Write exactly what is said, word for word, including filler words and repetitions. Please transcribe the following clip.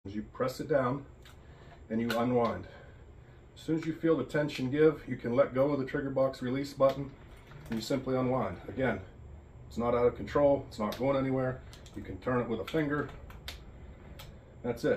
You press it down and you unwind. As soon as you feel the tension give, you can let go of the trigger box release button and you simply unwind. Again, it's not out of control, it's not going anywhere. You can turn it with a finger. That's it.